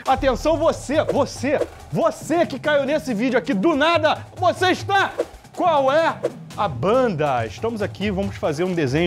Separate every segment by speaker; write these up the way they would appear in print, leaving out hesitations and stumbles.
Speaker 1: Atenção você que caiu nesse vídeo aqui do nada, você está... Qual é a banda? Estamos aqui, vamos fazer um desenho...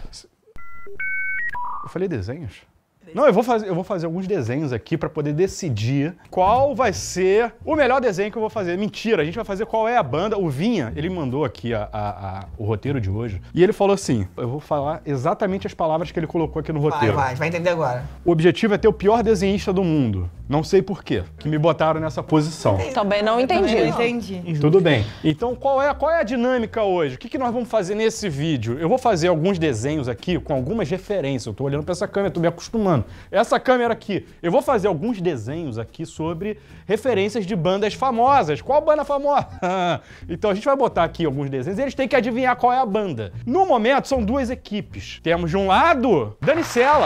Speaker 1: Eu falei desenhos? Não, eu vou fazer alguns desenhos aqui pra poder decidir qual vai ser o melhor desenho que eu vou fazer. Mentira, a gente vai fazer qual é a banda. O Vinha, ele mandou aqui o roteiro de hoje. E ele falou assim, eu vou falar exatamente as palavras que ele colocou aqui no roteiro.
Speaker 2: Vai entender agora.
Speaker 1: O objetivo é ter o pior desenhista do mundo. Não sei por quê, que me botaram nessa posição.
Speaker 3: Também não entendi.
Speaker 2: Também não entendi.
Speaker 1: Tudo bem. Então, qual é a dinâmica hoje? O que nós vamos fazer nesse vídeo? Eu vou fazer alguns desenhos aqui com algumas referências. Eu tô olhando pra essa câmera, tô me acostumando. Essa câmera aqui. Eu vou fazer alguns desenhos aqui sobre referências de bandas famosas. Qual banda famosa? Então, a gente vai botar aqui alguns desenhos e eles têm que adivinhar qual é a banda. No momento, são duas equipes. Temos de um lado, Danicela.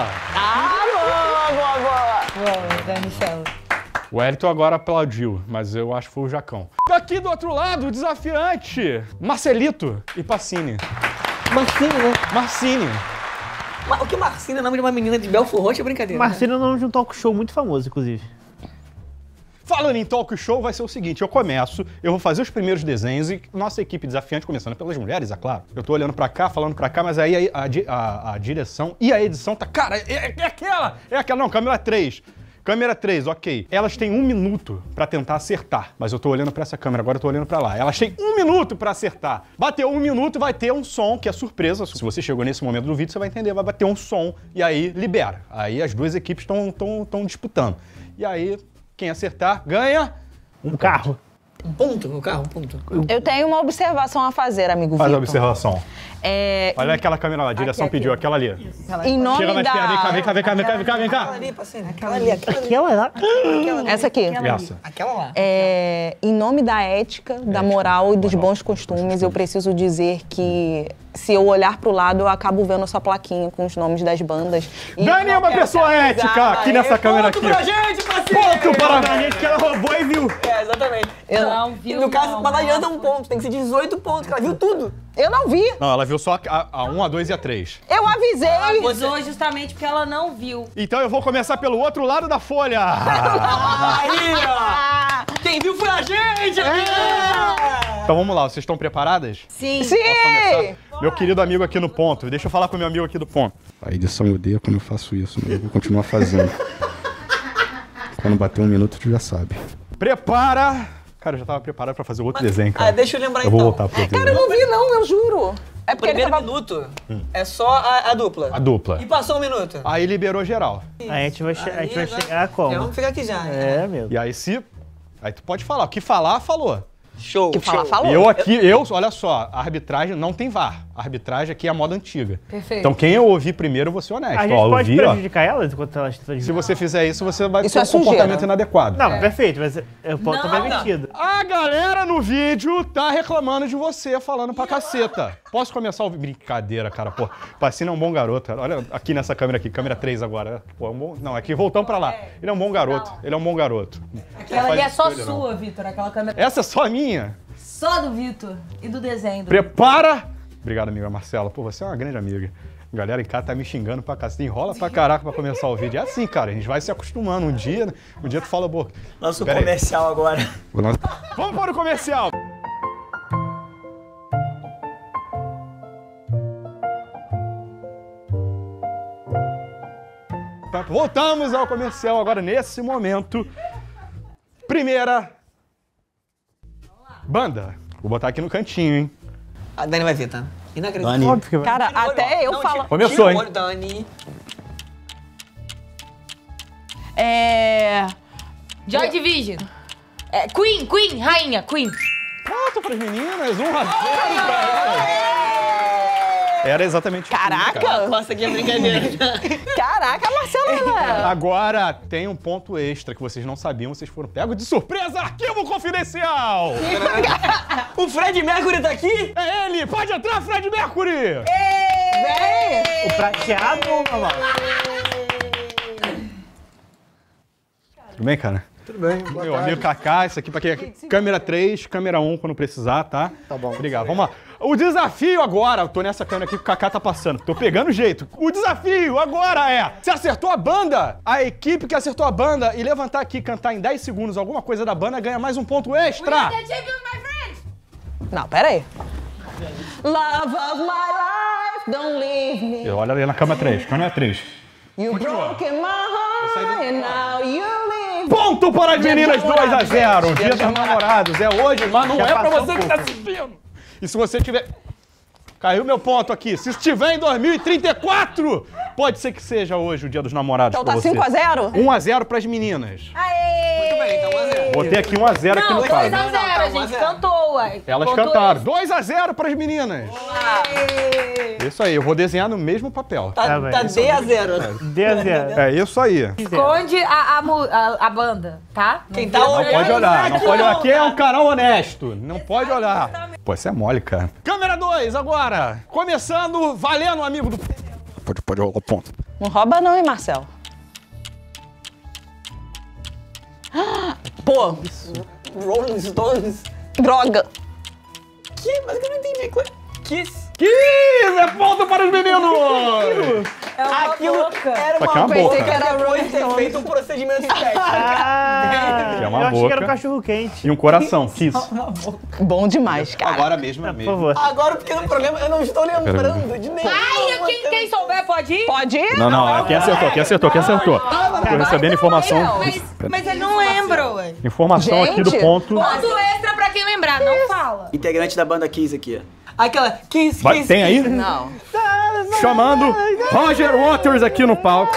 Speaker 2: Boa, Danicela.
Speaker 1: O Wellington agora aplaudiu, mas eu acho que foi o Jacão. Aqui do outro lado, o desafiante, Marcelito e Pacini.
Speaker 2: Marcine, né?
Speaker 1: Marcini.
Speaker 2: O que Marcine é o nome de uma menina de Belfort Roxo é brincadeira?
Speaker 4: Marcine é o nome de um talk show muito famoso, inclusive.
Speaker 1: Falando em talk show, vai ser o seguinte, eu vou fazer os primeiros desenhos e nossa equipe desafiante, começando pelas mulheres, é claro. Eu tô olhando pra cá, falando pra cá, mas aí a direção e a edição tá... Cara, é aquela, não, câmera 3. Câmera 3, ok. Elas têm 1 minuto pra tentar acertar. Mas eu tô olhando pra essa câmera, agora eu tô olhando pra lá. Elas têm 1 minuto pra acertar. Bateu 1 minuto, vai ter um som, que é surpresa. Se você chegou nesse momento do vídeo, você vai entender. Vai bater um som e aí libera. Aí as duas equipes estão disputando. E aí, quem acertar, ganha
Speaker 4: um carro.
Speaker 2: Um ponto no carro, um ponto.
Speaker 3: Eu tenho uma observação a fazer, amigo Vitor.
Speaker 1: Faz a observação.
Speaker 3: É...
Speaker 1: Olha aquela câmera lá, a direção pediu, aquela ali.
Speaker 3: Em nome
Speaker 1: Chega mais
Speaker 3: da...
Speaker 1: perto, vem cá.
Speaker 2: Aquela ali, parceiro. Aquela ali.
Speaker 4: Aquela lá.
Speaker 3: Essa aqui.
Speaker 1: Essa.
Speaker 2: Aquela lá.
Speaker 3: Em nome da ética, da moral e dos bons costumes, eu preciso dizer que se eu olhar pro lado, eu acabo vendo essa plaquinha com os nomes das bandas.
Speaker 1: Dani é uma pessoa ética aqui nessa câmera aqui.
Speaker 2: Ponto pra gente, parceiro!
Speaker 1: Ponto para a gente que ela roubou e viu.
Speaker 2: É, exatamente.
Speaker 3: Eu
Speaker 5: não viu,
Speaker 2: no caso,
Speaker 5: não,
Speaker 2: mas não adianta um ponto, tem que ser 18 pontos, que ela viu tudo.
Speaker 3: Eu não vi.
Speaker 1: Não, ela viu só a 1, a 2 e a 3.
Speaker 3: Eu avisei.
Speaker 5: Avisou justamente porque ela não viu.
Speaker 1: Então eu vou começar pelo outro lado da folha.
Speaker 2: Aí, ó. Quem viu foi a gente aqui.
Speaker 1: Então vamos lá, vocês estão preparadas?
Speaker 5: Sim.
Speaker 3: Sim.
Speaker 1: Meu querido amigo aqui no ponto, deixa eu falar com o meu amigo aqui do ponto. A edição odeia quando eu faço isso, mas eu vou continuar fazendo. Quando bater 1 minuto, tu já sabe. Prepara! Cara, eu já tava preparado pra fazer outro desenho, cara.
Speaker 2: Deixa eu lembrar
Speaker 1: Eu
Speaker 2: então.
Speaker 1: vou voltar pro outro
Speaker 3: Cara, eu
Speaker 1: desenho.
Speaker 3: não vi não, eu juro. É porque
Speaker 2: Primeiro
Speaker 3: ele tava...
Speaker 2: minuto é só a dupla.
Speaker 1: A dupla.
Speaker 2: E passou 1 minuto.
Speaker 1: Aí liberou geral.
Speaker 4: A gente vai chegar
Speaker 2: Já
Speaker 4: como?
Speaker 2: vamos ficar aqui já.
Speaker 4: É, meu.
Speaker 1: E aí aí tu pode falar. O que falar, falou.
Speaker 2: Show,
Speaker 3: Que fala,
Speaker 2: show.
Speaker 3: falou.
Speaker 1: Olha só, a arbitragem não tem VAR. A arbitragem aqui é a moda antiga.
Speaker 5: Perfeito.
Speaker 1: Então quem eu ouvir primeiro, eu vou ser honesto.
Speaker 4: A gente
Speaker 1: Ó,
Speaker 4: pode
Speaker 1: ouvi, ó.
Speaker 4: prejudicar elas enquanto elas estão
Speaker 1: Se você fizer isso, você vai
Speaker 3: Isso
Speaker 1: ter
Speaker 3: é
Speaker 1: um comportamento
Speaker 3: sujeira.
Speaker 1: inadequado.
Speaker 4: Não, perfeito, mas eu posso
Speaker 5: Não,
Speaker 4: estar
Speaker 5: não.
Speaker 4: metido.
Speaker 1: A galera no vídeo tá reclamando de você, falando pra caceta. Posso começar o... Brincadeira, cara, pô. Pacina é um bom garoto. Olha aqui nessa câmera aqui, câmera 3 agora. Pô, é um bom... Não, aqui voltamos pra lá. Ele é um bom garoto. Ele é um bom garoto.
Speaker 5: Aquela ali é só
Speaker 1: escolha, não.
Speaker 5: sua, Vitor. Aquela câmera
Speaker 1: Essa é só minha.
Speaker 5: só do Vitor e do desenho.
Speaker 1: Prepara! Obrigado, amiga Marcela. Pô, você é uma grande amiga. A galera em casa tá me xingando pra cacete. Enrola pra caraca pra começar o vídeo. É assim, cara. A gente vai se acostumando. Um dia tu fala, pô...
Speaker 2: Nosso
Speaker 1: Pera aí.
Speaker 2: comercial agora.
Speaker 1: Vamos para o comercial! Voltamos ao comercial agora nesse momento. Primeira banda. Vou botar aqui no cantinho, hein?
Speaker 2: A Dani vai ver, tá? Inacreditável.
Speaker 1: Dani.
Speaker 4: Óbvio que vai.
Speaker 3: Cara,
Speaker 2: Tira o olho,
Speaker 3: até
Speaker 2: ó.
Speaker 3: eu
Speaker 2: Não,
Speaker 3: falo...
Speaker 1: Começou,
Speaker 2: tira
Speaker 1: hein?
Speaker 2: o olho, Dani.
Speaker 5: Joy Division. Queen, rainha, Queen.
Speaker 1: Ponto pras meninas, 1 a 0 pra elas. Era exatamente isso,
Speaker 3: Caraca!
Speaker 1: cara.
Speaker 2: Nossa, aqui é brincadeira.
Speaker 3: Caraca, Marcela!
Speaker 1: Agora tem um ponto extra que vocês não sabiam, vocês foram pegos de surpresa, arquivo confidencial!
Speaker 2: O Fred Mercury tá aqui?
Speaker 1: É ele! Pode entrar, Fred Mercury!
Speaker 4: O prateado ou o normal?
Speaker 1: Tudo bem, cara?
Speaker 2: Tudo bem.
Speaker 1: Meu amigo Kaká, isso aqui pra quem? Câmera 3, câmera 1 quando precisar, tá?
Speaker 2: Tá bom.
Speaker 1: Obrigado. Vamos lá. O desafio agora, eu tô nessa câmera aqui que o Kaká tá passando, tô pegando o jeito. O desafio agora é, se acertou a banda, a equipe que acertou a banda e levantar aqui e cantar em 10 segundos alguma coisa da banda ganha mais um ponto extra.
Speaker 3: Não, pera aí. Love of my life, don't leave me.
Speaker 1: Olha ali na câmera 3, câmera 3.
Speaker 3: You broke my heart and now you leave.
Speaker 1: Ponto para as meninas, 2-0. Dia dos namorados, é hoje, mas não
Speaker 4: Já
Speaker 1: é pra
Speaker 4: passou
Speaker 1: você
Speaker 4: um
Speaker 1: que tá
Speaker 4: pouco.
Speaker 1: assistindo. E se você tiver... Caiu meu ponto aqui. Se estiver em 2034, pode ser que seja hoje o dia dos namorados
Speaker 3: Então
Speaker 1: pra
Speaker 3: tá
Speaker 1: você.
Speaker 3: 5-0?
Speaker 1: 1-0 pras meninas.
Speaker 2: Muito bem, então 1-0.
Speaker 1: Botei aqui 1-0 aqui
Speaker 5: Não,
Speaker 1: no
Speaker 5: 2
Speaker 1: quadro.
Speaker 5: a 0, a gente
Speaker 2: 1-0.
Speaker 5: cantou, ué.
Speaker 1: Elas
Speaker 5: Ponto
Speaker 1: cantaram.
Speaker 5: extra.
Speaker 1: 2-0 pras meninas. Isso aí, eu vou desenhar no mesmo papel.
Speaker 2: Tá
Speaker 4: bem.
Speaker 2: D a 0.
Speaker 4: Dê a 0.
Speaker 1: É isso aí.
Speaker 5: Esconde a banda, tá?
Speaker 2: Quem tá
Speaker 1: Não
Speaker 2: olhando...
Speaker 1: pode olhar, não pode olhar. Aqui é um canal honesto. Não pode olhar. Pô, isso é mole, cara. Câmera 2 agora. Começando, valendo, amigo do... Pode rolar o ponto.
Speaker 3: Não rouba não, hein, Marcel? Pô,
Speaker 2: Rolling Stones.
Speaker 3: droga.
Speaker 2: Que? Mas eu não entendi. Kiss.
Speaker 1: É ponto para os meninos!
Speaker 5: É uma
Speaker 2: Aquilo
Speaker 5: boca.
Speaker 2: era
Speaker 1: Só que é
Speaker 2: uma
Speaker 1: uma
Speaker 2: boca.
Speaker 1: boca.
Speaker 2: Que era depois de ter feito um procedimento estético.
Speaker 4: Ah,
Speaker 1: É uma
Speaker 4: eu achei que era um
Speaker 1: boca.
Speaker 4: cachorro quente.
Speaker 1: E um coração, kiss.
Speaker 3: Bom demais, cara.
Speaker 1: Agora mesmo,
Speaker 4: Por favor.
Speaker 2: Agora o pequeno problema, eu não estou lembrando de nenhum.
Speaker 5: Ai, quem souber pode ir?
Speaker 3: Pode ir?
Speaker 1: Não, quem acertou. Tô recebendo informação.
Speaker 5: Mas ele não lembra, ué.
Speaker 1: Informação aqui do
Speaker 3: Gente.
Speaker 1: ponto.
Speaker 5: Ponto extra pra quem lembrar, não fala.
Speaker 2: Integrante da banda Kiss aqui, ó. Aquela Kiss,
Speaker 1: Vai,
Speaker 2: Kiss.
Speaker 1: tem aí?
Speaker 3: Não.
Speaker 1: Chamando Roger Waters aqui no palco.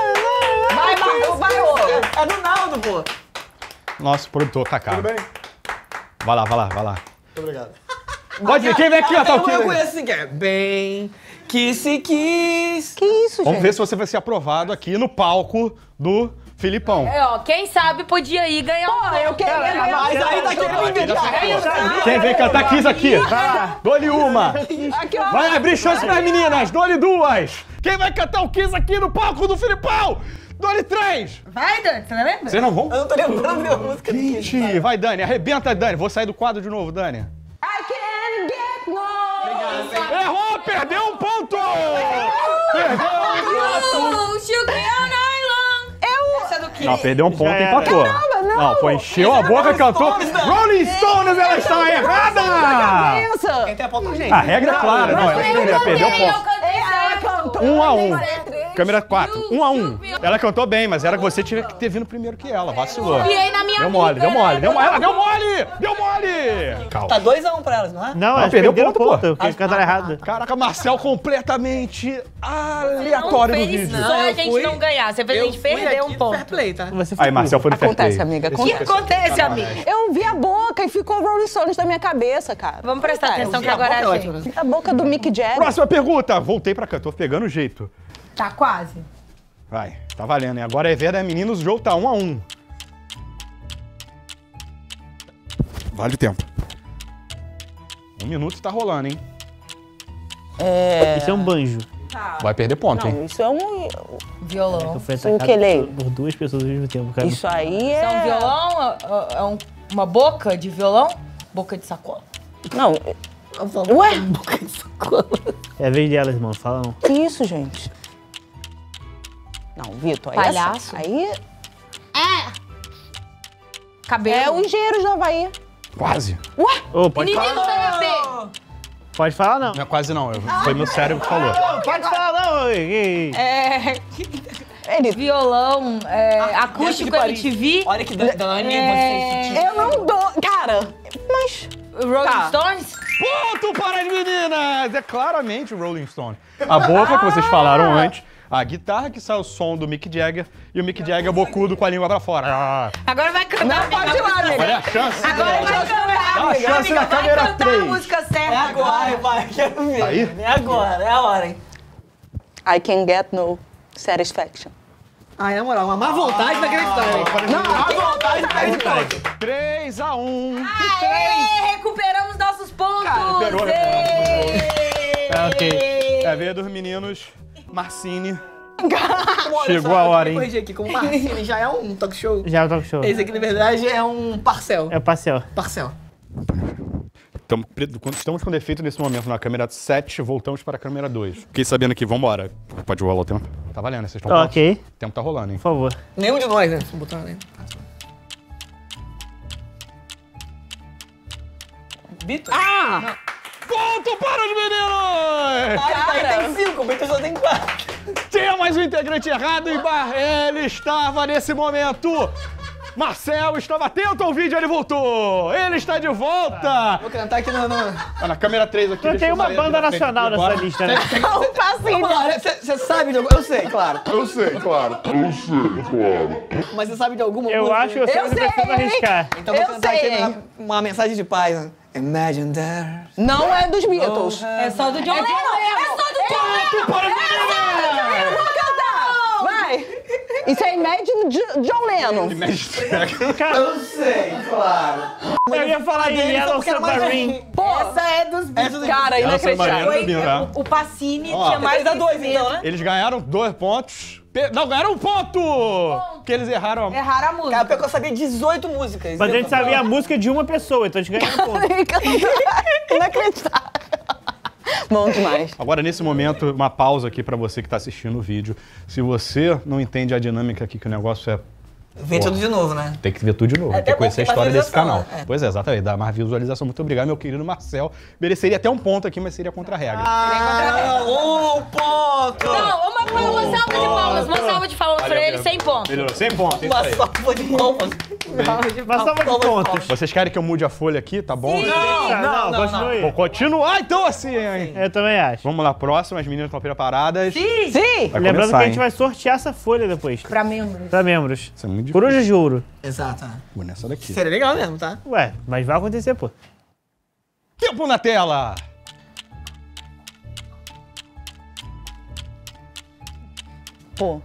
Speaker 3: Vai, ô.
Speaker 2: É do Naldo, pô.
Speaker 1: Nosso produtor, Kaká. Tudo bem? Vai lá.
Speaker 2: Muito obrigado.
Speaker 1: Pode ir, quem vem aqui, ó, tá o
Speaker 2: Eu
Speaker 1: quê?
Speaker 2: conheço assim que é bem... Kiss, Kiss.
Speaker 3: Que isso,
Speaker 1: Vamos
Speaker 3: gente?
Speaker 1: ver se você vai ser aprovado aqui no palco do Filipão.
Speaker 5: É, ó, quem sabe podia ir ganhar um.
Speaker 3: Eu queria ganhar.
Speaker 2: Mas aí tá querendo me enviar.
Speaker 1: Quem vem cantar Kiss aqui? Dou-lhe uma.
Speaker 3: Aqui, ó.
Speaker 1: Vai abrir chance pras meninas. Dou-lhe 2. Quem vai cantar o Kiss aqui no palco do Filipão? Dou-lhe 3.
Speaker 5: Vai, Dani, você não lembra?
Speaker 1: Vocês não vão?
Speaker 2: Eu não tô lembrando da música do Kiss.
Speaker 1: Gente, vai, Dani. Arrebenta, Dani. Vou sair do quadro de novo, Dani.
Speaker 3: I can't get no.
Speaker 1: Errou, perdeu um ponto! Perdeu um ponto!
Speaker 5: Sugar on Island. Essa é do que?
Speaker 1: Não, perdeu um ponto e
Speaker 4: era.
Speaker 1: empatou.
Speaker 3: Caramba, não.
Speaker 1: Pô, encheu a boca, cantou. Rolling Stones, ela está errada!
Speaker 3: Isso.
Speaker 2: Quem tem a ponta, gente?
Speaker 1: A regra é clara, não, ela perdeu o ponto.
Speaker 3: Ela cantou.
Speaker 1: 1-1. Câmera 4, 1-1. Ela cantou bem, mas era que você tinha que ter vindo primeiro que ela, vacilou.
Speaker 5: Confiei na minha
Speaker 1: Deu mole,
Speaker 5: amiga.
Speaker 1: ela deu mole! Calma.
Speaker 2: Tá 2-1 pra elas, não é?
Speaker 4: Não, elas
Speaker 1: perdeu
Speaker 4: perderam
Speaker 1: ponto,
Speaker 4: ponto, porque cantaram errado.
Speaker 1: Caraca, Marcel completamente aleatório no vídeo.
Speaker 5: Só a gente não ganhar, você fez a gente perder um ponto.
Speaker 2: Fair play, tá?
Speaker 4: Você
Speaker 1: Aí, Marcel foi no fair
Speaker 3: Acontece,
Speaker 1: play.
Speaker 3: amiga.
Speaker 5: O que acontece, amigo?
Speaker 3: Eu vi a boca e ficou Rolling Stones na minha cabeça, cara.
Speaker 5: Vamos prestar atenção que agora é a gente.
Speaker 3: A boca do Mick Jagger.
Speaker 1: Próxima pergunta. Voltei pra cá, tô pegando o jeito.
Speaker 5: Tá quase.
Speaker 1: Vai, tá valendo, hein? Agora é ver da meninos, o jogo tá 1-1. Vale o tempo. 1 minuto tá rolando, hein?
Speaker 4: Isso é um banjo.
Speaker 1: Vai perder ponto, hein?
Speaker 3: Não, isso é um...
Speaker 5: Violão.
Speaker 4: Eu fui
Speaker 3: O
Speaker 4: atacado
Speaker 3: que lei?
Speaker 4: por duas pessoas ao mesmo tempo, cara.
Speaker 3: Isso aí
Speaker 5: É um
Speaker 3: é...
Speaker 5: violão? Uma boca de violão? Boca de sacola.
Speaker 3: Não. Ué?
Speaker 4: É a vez delas, irmão. Fala não.
Speaker 3: Que isso, gente? Não, Vitor, aí
Speaker 5: Palhaço?
Speaker 3: Aí
Speaker 5: Cabelo.
Speaker 3: é o Engenheiros do Havaí.
Speaker 1: Quase.
Speaker 4: Ô, pode
Speaker 5: Inimigo
Speaker 4: falar.
Speaker 5: da ET.
Speaker 4: Pode falar não.
Speaker 1: Não é quase não, foi meu cérebro que falou.
Speaker 4: Pode falar não. Ei.
Speaker 3: Ele...
Speaker 5: Violão, acústico MTV,
Speaker 2: Olha que Dani, você
Speaker 3: Eu não dou... Cara, mas...
Speaker 5: Rolling
Speaker 3: Tá.
Speaker 5: Stones.
Speaker 1: Ponto para as meninas! É claramente o Rolling Stone. A boca que vocês falaram antes, a guitarra que sai o som do Mick Jagger e o Mick Jagger bocudo com a língua pra fora. Ah,
Speaker 5: Agora vai cantar.
Speaker 3: Não, pode ir lá, amiga.
Speaker 1: olha a chance.
Speaker 5: Agora vai cantar.
Speaker 1: Dá a chance na
Speaker 5: Vai
Speaker 1: câmera
Speaker 5: cantar a
Speaker 1: 3.
Speaker 5: música certa.
Speaker 2: É agora, vai, quero ver.
Speaker 1: Aí?
Speaker 2: É agora, é a hora, hein?
Speaker 3: I can get no satisfaction.
Speaker 2: Ai, na moral, uma má vontade inacreditável. Não, má vontade perde ponto.
Speaker 1: 3-1.
Speaker 5: Aê, recuperamos nossos pontos.
Speaker 1: recuperou,
Speaker 4: ok.
Speaker 1: É a vez dos meninos. Marcine.
Speaker 2: Olha
Speaker 1: Chegou
Speaker 2: só,
Speaker 1: a hora,
Speaker 2: eu
Speaker 1: hein?
Speaker 2: corrigir aqui, como Marcine já é um talk show.
Speaker 4: Já é o talk show.
Speaker 2: Esse aqui, na verdade, é um parcel.
Speaker 4: É o parcial.
Speaker 2: Parcel.
Speaker 1: Estamos com defeito nesse momento na câmera 7, voltamos para a câmera 2. Fiquei sabendo que, vambora. Pode rolar o tempo? Tá valendo, vocês estão prontos?
Speaker 4: Ok.
Speaker 1: O tempo tá rolando, hein?
Speaker 4: Por favor.
Speaker 2: Nenhum de nós, né? Vou botar ali. Beatles?
Speaker 5: Ah!
Speaker 1: Ponto para os meninos!
Speaker 2: Aí tem 5, o Beatles só tem 4.
Speaker 1: Tinha mais um integrante errado e ele estava nesse momento. Marcel estava atento ao vídeo, ele voltou! Ele está de volta!
Speaker 2: Vou cantar aqui no...
Speaker 1: Tá na câmera 3 aqui.
Speaker 4: Não
Speaker 1: deixa
Speaker 4: tem
Speaker 1: eu
Speaker 4: uma
Speaker 1: sair aqui
Speaker 4: banda
Speaker 1: da frente
Speaker 4: nacional
Speaker 1: aqui
Speaker 4: nessa
Speaker 1: agora.
Speaker 4: lista, né?
Speaker 3: Um passinho.
Speaker 2: Você sabe de algum... Eu sei, claro.
Speaker 1: Eu sei, claro.
Speaker 2: Mas você sabe de alguma
Speaker 4: Eu
Speaker 2: música?
Speaker 4: acho que eu sei, mas eu preciso arriscar.
Speaker 2: Então vou
Speaker 3: Eu
Speaker 2: cantar
Speaker 3: sei.
Speaker 2: aqui uma mensagem de paz. Né? Imagine there.
Speaker 3: Não é dos Beatles.
Speaker 5: É só do John Lennon. É só do John Lennon.
Speaker 3: Eu vou cantar. Vai. Isso é Imagine John Lennon.
Speaker 2: Eu sei, claro.
Speaker 4: Eu ia falar em Yellow Submarine.
Speaker 5: Essa é dos Beatles.
Speaker 3: Cara, inacreditável.
Speaker 5: Foi o Pacini tinha mais
Speaker 2: Mas dá 2 então, né?
Speaker 1: Eles ganharam 2 pontos. Não, ganharam 1 ponto! Porque eles erraram a...
Speaker 5: Erraram a música.
Speaker 2: Cara, pior que eu sabia 18 músicas.
Speaker 4: Mas a gente sabia a música de uma pessoa, então a gente ganhou um ponto.
Speaker 3: Inacreditável. Bom demais.
Speaker 1: Agora, nesse momento, uma pausa aqui pra você que tá assistindo o vídeo. Se você não entende a dinâmica aqui, que o negócio é...
Speaker 2: Vem tudo de novo, né?
Speaker 1: Tem que ver tudo de novo, tem que
Speaker 2: bom
Speaker 1: conhecer a
Speaker 2: ter mais
Speaker 1: história desse canal.
Speaker 2: visualização, né?
Speaker 1: Pois é, exatamente, dá mais visualização. Muito obrigado, meu querido Marcel. Mereceria até um ponto aqui, mas seria contra a regra.
Speaker 2: Ponto!
Speaker 5: Não, uma salva de palmas. Uma salva de palmas pra ele, 100 pontos.
Speaker 1: Melhorou, 100 pontos, isso
Speaker 2: Uma
Speaker 1: aí.
Speaker 2: salva de palmas.
Speaker 4: Mas salva de pontos.
Speaker 1: Vocês querem que eu mude a folha aqui, tá bom?
Speaker 4: Não, continue.
Speaker 1: Vou continuar então assim, hein?
Speaker 4: Eu também acho.
Speaker 1: Vamos lá, próximo, as meninas estão preparadas.
Speaker 5: Sim.
Speaker 3: Sim.
Speaker 1: Vai
Speaker 4: Lembrando
Speaker 1: começar,
Speaker 4: que a gente
Speaker 1: hein?
Speaker 4: vai sortear essa folha depois.
Speaker 5: Pra membros.
Speaker 4: Pra membros.
Speaker 1: Isso é muito difícil.
Speaker 4: Coruja de ouro.
Speaker 2: Exato. né?
Speaker 1: Vou nessa daqui.
Speaker 2: Seria legal mesmo, tá?
Speaker 4: Ué, mas vai acontecer, pô.
Speaker 1: Tempo na tela!
Speaker 3: Pô.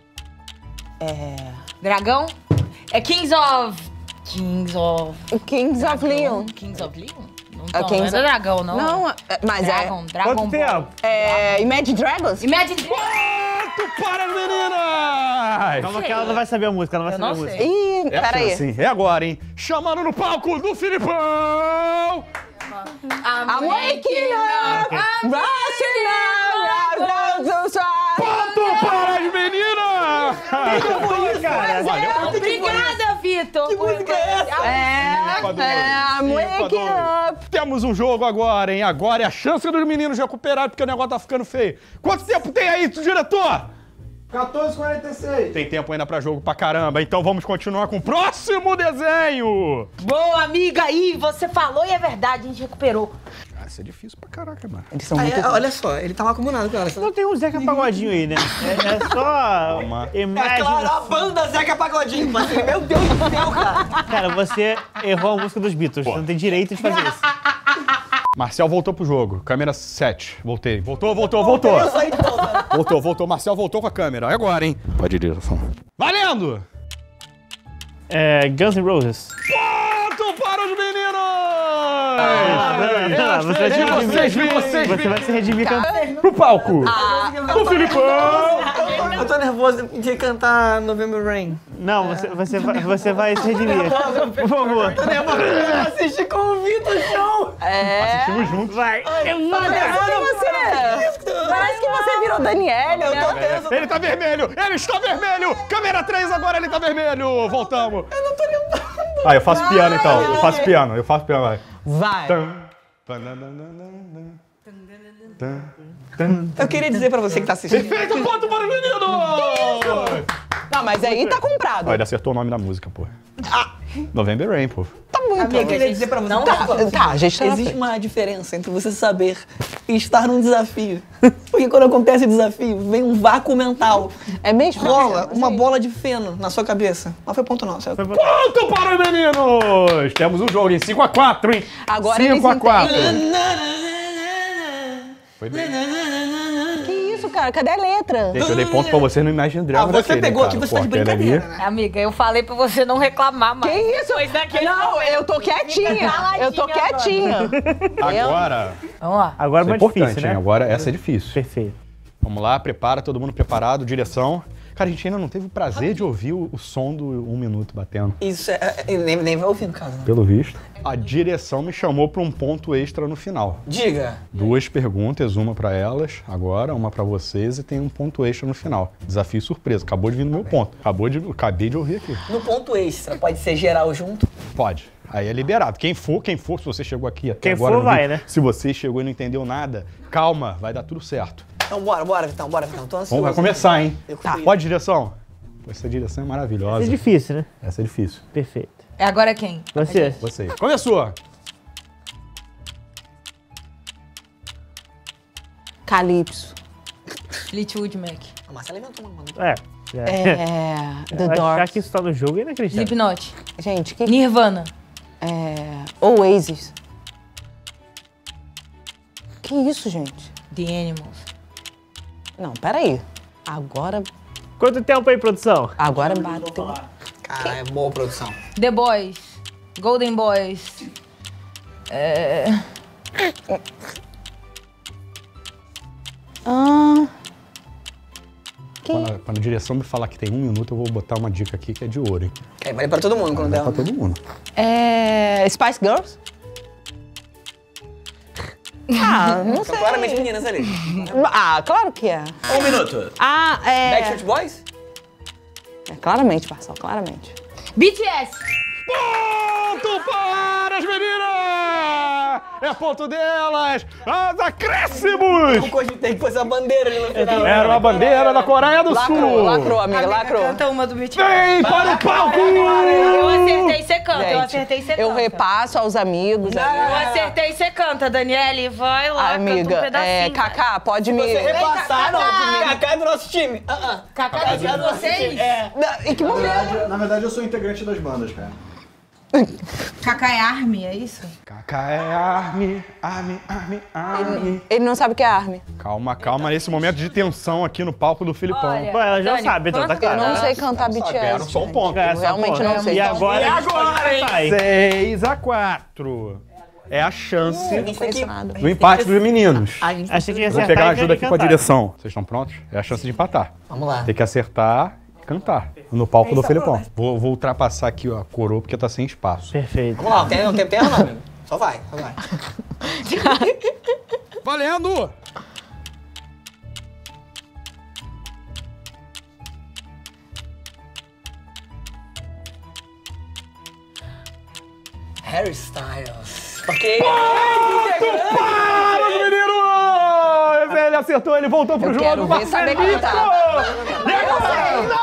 Speaker 5: Dragão? É Kings of
Speaker 3: Kings of Leon.
Speaker 5: Kings of Leon? Não,
Speaker 3: É
Speaker 5: não
Speaker 3: Kings
Speaker 5: é
Speaker 3: of-
Speaker 5: dragão, não.
Speaker 3: Não, mas
Speaker 5: Dragon
Speaker 4: Quanto
Speaker 5: Ball.
Speaker 4: tempo?
Speaker 3: é Imagine Dragons?
Speaker 5: Imagine
Speaker 1: Ponto para as meninas!
Speaker 4: Calma que ela não vai saber a música, ela não vai
Speaker 5: Eu
Speaker 4: saber
Speaker 5: não
Speaker 4: a
Speaker 5: sei.
Speaker 4: música.
Speaker 3: Ih, peraí.
Speaker 1: Sim, é agora, hein? Chamando no palco do Filipão!
Speaker 3: I'm waking up, I'm rushing up,
Speaker 1: Ponto para as meninas!
Speaker 4: Cara,
Speaker 5: Obrigada, Vitor.
Speaker 3: I'm waking up.
Speaker 1: Temos um jogo agora, hein? Agora é a chance dos meninos recuperarem, porque o negócio tá ficando feio. Quanto tempo tem aí, diretor?
Speaker 2: 14h46.
Speaker 1: Tem tempo ainda pra jogo pra caramba, então vamos continuar com o próximo desenho!
Speaker 5: Boa, amiga aí, você falou e é verdade, a gente recuperou.
Speaker 1: Ah, isso é difícil pra caraca, mano.
Speaker 3: Eles são
Speaker 2: Aí,
Speaker 3: muito...
Speaker 2: olha só, ele tá mal acumulado com ela.
Speaker 4: não tem um Zeca Pagodinho aí, né? É só...
Speaker 2: É
Speaker 4: Imagine...
Speaker 2: claro, a banda Zeca Pagodinho, parceiro. Meu Deus do céu, cara.
Speaker 4: Cara, você errou a música dos Beatles, você não tem direito de fazer isso.
Speaker 1: Marcel voltou pro jogo. Câmera 7. Voltei. Voltou.
Speaker 2: Eu saí de volta.
Speaker 1: Voltou. Marcel voltou com a câmera. É agora, hein? Pode ir, direção. Valendo!
Speaker 4: É... Guns N' Roses.
Speaker 1: Ponto para os meninos!
Speaker 4: Você vai se redimir cantando.
Speaker 1: Pro palco! O Filipão!
Speaker 2: Eu tô nervoso de cantar November Rain.
Speaker 4: Não, você vai se redimir. Por favor.
Speaker 2: Eu assisti com o Vitor Show.
Speaker 1: Assistimos juntos.
Speaker 4: Vai.
Speaker 3: Parece que você virou Daniele,
Speaker 2: Eu tô
Speaker 3: né?
Speaker 2: tenso.
Speaker 1: Ele tá vermelho! Ele está vermelho! Câmera 3 agora, ele tá vermelho! Voltamos! Eu não tô lembrando. Ah, eu faço piano então. Eu faço piano, vai.
Speaker 3: Vai.
Speaker 2: Eu queria dizer pra você que tá assistindo.
Speaker 1: Perfeito, ponto para os meninos!
Speaker 3: Não, mas aí tá comprado.
Speaker 1: Ó, ele acertou o nome da música, pô. November Rain, pô.
Speaker 3: Tá muito.
Speaker 2: Eu queria dizer pra você.
Speaker 5: Não,
Speaker 3: Tá, a gente tá na
Speaker 2: Existe
Speaker 3: frente.
Speaker 2: uma diferença entre você saber e estar num desafio. Porque quando acontece o desafio, vem um vácuo mental.
Speaker 3: É mesmo?
Speaker 2: Rola uma bola de feno na sua cabeça. Não foi ponto não, certo?
Speaker 1: Ponto para os meninos! Temos um jogo em 5x4, hein?
Speaker 3: Agora eles
Speaker 1: 5x4. Foi bem.
Speaker 3: Que isso, cara? Cadê a letra?
Speaker 1: Gente, eu dei ponto pra você no Imagine Dragons.
Speaker 2: você
Speaker 1: daquele,
Speaker 2: pegou
Speaker 1: cara.
Speaker 2: aqui, você
Speaker 1: Pô,
Speaker 2: tá de
Speaker 1: aquele ali-
Speaker 2: brincadeira, né?
Speaker 5: Amiga, eu falei pra você não reclamar mais.
Speaker 3: Que isso?
Speaker 5: Depois daquele
Speaker 3: Não,
Speaker 5: momento.
Speaker 3: eu tô quietinha. Eu tô
Speaker 5: caladinha
Speaker 3: quietinha.
Speaker 1: Agora,
Speaker 5: Vamos lá.
Speaker 4: Agora é
Speaker 1: isso é
Speaker 4: mais
Speaker 1: importante,
Speaker 4: difícil,
Speaker 1: hein?
Speaker 4: né?
Speaker 1: Agora essa é difícil.
Speaker 4: Perfeito.
Speaker 1: Vamos lá, prepara, todo mundo preparado, direção. Cara, a gente ainda não teve o prazer de ouvir o som do 1 minuto batendo.
Speaker 2: Isso nem vai ouvir no caso, né?
Speaker 1: Pelo visto. A direção me chamou pra um ponto extra no final.
Speaker 2: Diga.
Speaker 1: 2 perguntas, uma pra elas, agora, uma pra vocês e tem um ponto extra no final. Desafio surpresa. Acabou de vir no meu ponto. Acabei de ouvir aqui.
Speaker 2: No ponto extra, pode ser geral junto?
Speaker 1: Pode. Aí é liberado. Quem for, se você chegou aqui até
Speaker 4: Quem
Speaker 1: agora
Speaker 4: for,
Speaker 1: no
Speaker 4: vai,
Speaker 1: vídeo,
Speaker 4: né?
Speaker 1: Se você chegou e não entendeu nada, calma, vai dar tudo certo.
Speaker 2: Então bora, Vitão. Tô ansioso.
Speaker 1: Bom, vai começar, hein?
Speaker 2: Tá.
Speaker 1: Pode, direção? Essa direção é maravilhosa.
Speaker 4: É difícil, né?
Speaker 1: Essa é difícil.
Speaker 4: Perfeito.
Speaker 5: É agora quem?
Speaker 4: Você.
Speaker 1: Você. Começou!
Speaker 3: Calypso.
Speaker 5: Fleetwood Mac.
Speaker 2: A Marcela levantou uma mão.
Speaker 3: The
Speaker 4: Achar
Speaker 3: Doors.
Speaker 4: que isso tá no jogo é inacreditável.
Speaker 5: Slipknot.
Speaker 3: Gente, que...
Speaker 5: Nirvana.
Speaker 3: Oasis. Que isso, gente?
Speaker 5: The Animals.
Speaker 3: Não, peraí. Agora
Speaker 4: Quanto tempo aí, produção?
Speaker 3: bateu.
Speaker 2: Cara, é boa produção.
Speaker 5: The Boys. Golden Boys.
Speaker 1: Quando a direção me falar que tem 1 minuto, eu vou botar uma dica aqui que é de ouro, hein?
Speaker 2: Vale pra todo mundo quando
Speaker 1: Vai
Speaker 2: der.
Speaker 1: pra todo mundo.
Speaker 3: Spice Girls? Não
Speaker 2: São
Speaker 3: sei.
Speaker 2: claramente meninas ali.
Speaker 3: Claro que é.
Speaker 2: 1 minuto. Backstreet Boys?
Speaker 3: Claramente, Marcelo, claramente.
Speaker 5: BTS.
Speaker 1: Ponto para as meninas! É ponto delas! As acréscimos!
Speaker 2: Eu cogitei que fosse a bandeira ali no final.
Speaker 1: Era uma bandeira da Coreia do Sul!
Speaker 3: Lacrou, amiga, lacrou.
Speaker 5: Canta uma do BTS.
Speaker 1: Vem para o palco!
Speaker 5: Eu acertei, você canta. Eu
Speaker 3: Gente,
Speaker 5: acertei, você canta.
Speaker 3: eu repasso aos amigos.
Speaker 5: Eu acertei, você canta, Daniele. Vai lá, canta um
Speaker 3: Amiga,
Speaker 5: pedacinho.
Speaker 3: Kaká, pode me...
Speaker 2: Você repassar, não.
Speaker 5: Kaká.
Speaker 2: Kaká é do nosso time.
Speaker 5: Kaká de vocês?
Speaker 3: Em que momento?
Speaker 6: Na verdade, eu sou integrante das bandas, cara.
Speaker 5: Kaká é Army, é isso?
Speaker 1: Kaká é Army.
Speaker 3: Ele não sabe o que é ARMY.
Speaker 1: Calma, nesse momento de tensão aqui no palco do Filipão.
Speaker 5: Olha,
Speaker 4: Pô, ela já
Speaker 5: Dani,
Speaker 4: sabe, então tá
Speaker 5: quanto
Speaker 3: Eu
Speaker 4: claro.
Speaker 3: não sei cantar BTS.
Speaker 1: Ganharam só um
Speaker 3: gente.
Speaker 1: ponto.
Speaker 4: É,
Speaker 3: Eu
Speaker 4: só
Speaker 3: realmente
Speaker 4: ponto.
Speaker 3: não sei.
Speaker 4: E agora a gente pode cantar, hein?
Speaker 1: 6-4. É a chance
Speaker 3: Não conheço nada.
Speaker 1: do empate dos meninos.
Speaker 4: Achei que ia
Speaker 1: Vou
Speaker 4: acertar
Speaker 1: pegar
Speaker 4: e
Speaker 1: ajuda aqui com a
Speaker 4: cantar.
Speaker 1: direção. Vocês estão prontos? É a chance de empatar.
Speaker 2: Vamos lá.
Speaker 1: Tem que acertar e cantar no palco do Felipão. Vou ultrapassar aqui a coroa porque tá sem espaço.
Speaker 4: Perfeito.
Speaker 2: Vamos lá, não tem tempo não, amigo. Só vai.
Speaker 1: Valendo!
Speaker 2: Harry Styles. Ok.
Speaker 1: Para, os meninos! Ele acertou, ele voltou pro
Speaker 3: Eu
Speaker 1: jogo.
Speaker 3: quero ver saber
Speaker 1: Marcelito!
Speaker 3: cantar.
Speaker 1: E agora?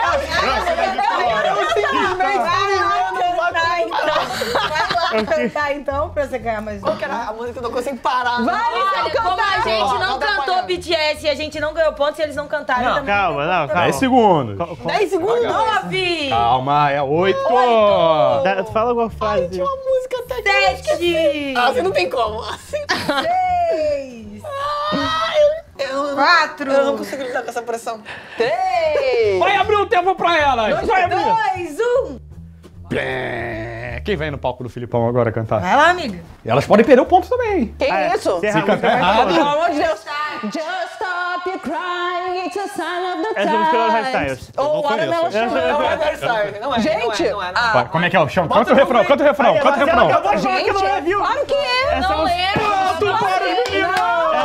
Speaker 5: Vai lá cantar então, pra você ganhar mais um.
Speaker 2: Qual que era a música que eu não consigo parar?
Speaker 5: Olha, como a gente não
Speaker 2: Tá
Speaker 5: cantou
Speaker 2: atrapalhando.
Speaker 5: BTS e a gente não ganhou pontos, se eles não cantarem também.
Speaker 4: Calma, não, calma.
Speaker 1: 10 segundos.
Speaker 2: 10 segundos.
Speaker 5: 9,
Speaker 1: Calma, é 8.
Speaker 4: Fala alguma frase.
Speaker 2: Uma música até que
Speaker 5: 7,
Speaker 2: assim não tem como. Assim.
Speaker 5: 6,
Speaker 2: Eu
Speaker 5: 4,
Speaker 2: não consigo lidar com essa pressão.
Speaker 3: 3.
Speaker 1: Vai abrir o tempo pra elas. Vai abrir.
Speaker 5: 2, 1.
Speaker 1: Quem vem no palco do Filipão agora cantar?
Speaker 5: Vai lá, amiga.
Speaker 1: Elas podem perder o ponto também.
Speaker 3: Que isso?
Speaker 4: Se errar a
Speaker 1: cantar
Speaker 4: música, vai
Speaker 1: errado.
Speaker 3: Pelo
Speaker 4: embora.
Speaker 3: amor de Deus. Just stop your crying, it's a sign of the
Speaker 4: Essa música é do Harry
Speaker 3: times.
Speaker 4: Styles.
Speaker 3: Ou Watermelon
Speaker 1: conheço.
Speaker 2: Não
Speaker 3: Sugar.
Speaker 2: é Harry Styles. Não é.
Speaker 3: Gente,
Speaker 2: não é.
Speaker 3: ah,
Speaker 1: Vai, como é que é o chão? Canta o refrão, canta o refrão, canta o
Speaker 4: Marcelo
Speaker 1: refrão.
Speaker 4: acabou de falar que não é, viu?
Speaker 3: claro que é.
Speaker 5: Não lembro.
Speaker 1: Ponto para os meninos!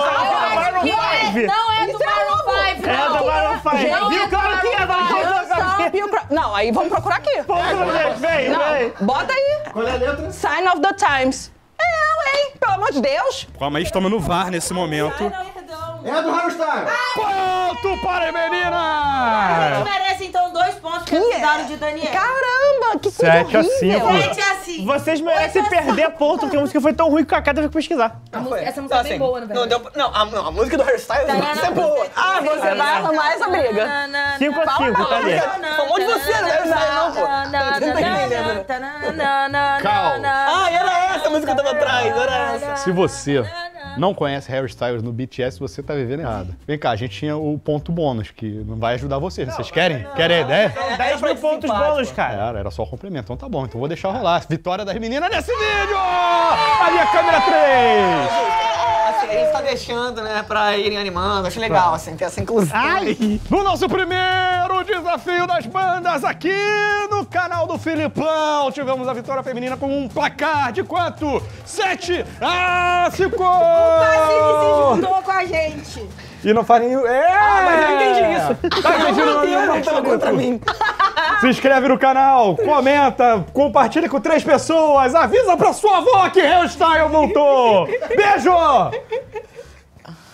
Speaker 5: Não é do Maroon 5,
Speaker 4: É do Maroon 5.
Speaker 5: Não
Speaker 4: Viu?
Speaker 5: é do
Speaker 4: Claro que é, vai.
Speaker 3: Just stop your crying. Não, aí vamos procurar aqui.
Speaker 4: Vem, vem.
Speaker 3: Bota aí.
Speaker 6: Qual é a letra?
Speaker 3: Sign of the times. Hein? Pelo amor de Deus.
Speaker 1: Calma aí, estamos no VAR nesse momento.
Speaker 6: É a do Harry Styles.
Speaker 1: Ponto para as
Speaker 5: Você
Speaker 1: meninas!
Speaker 5: merece então 2 pontos porque precisaram de Daniel.
Speaker 3: Caramba, que coisa
Speaker 1: 7 a
Speaker 3: horrível.
Speaker 1: 5.
Speaker 5: Gente, é assim.
Speaker 4: Vocês merecem perder ponto, porque a música foi tão ruim que o Kaká teve que pesquisar.
Speaker 5: Essa música é bem boa, na verdade.
Speaker 2: Não, a música do Harry Styles é boa.
Speaker 3: Ah, você vai arrumar essa briga.
Speaker 4: 5 a 5, tá ali.
Speaker 2: Falou de você, não Harry Styles não, pô. Você não tá entendendo.
Speaker 1: Calma.
Speaker 2: Ah, era essa a música que eu tava atrás, era essa.
Speaker 1: Se você não conhece Harry Styles no BTS, você tá vivendo errado. Vem cá, a gente tinha o ponto bônus, que não vai ajudar vocês. Vocês querem? Querem a ideia?
Speaker 4: 10 mil pontos bônus, cara.
Speaker 1: Era só complemento. Então tá bom, então vou deixar rolar. Vitória das meninas nesse vídeo! Ali a câmera 3!
Speaker 2: Assim, a gente tá deixando, né, pra irem animando. Acho legal, assim, ter essa inclusão.
Speaker 1: No nosso primeiro do Desafio das Bandas aqui no canal do Filipão. Tivemos a vitória feminina com um placar de quanto? 7-5!
Speaker 7: Quase que se juntou com a gente.
Speaker 1: E não faz nenhum...
Speaker 2: Mas eu entendi isso.
Speaker 1: Tá entendido,
Speaker 2: Não tava contra mim.
Speaker 1: Se inscreve no canal, comenta, compartilha com 3 pessoas, avisa pra sua avó que Hairstyle voltou. Beijo!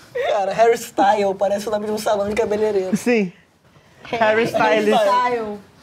Speaker 2: Cara, hairstyle parece o nome de um salão de cabeleireiro.
Speaker 4: Sim. Harry Styles.
Speaker 7: Style.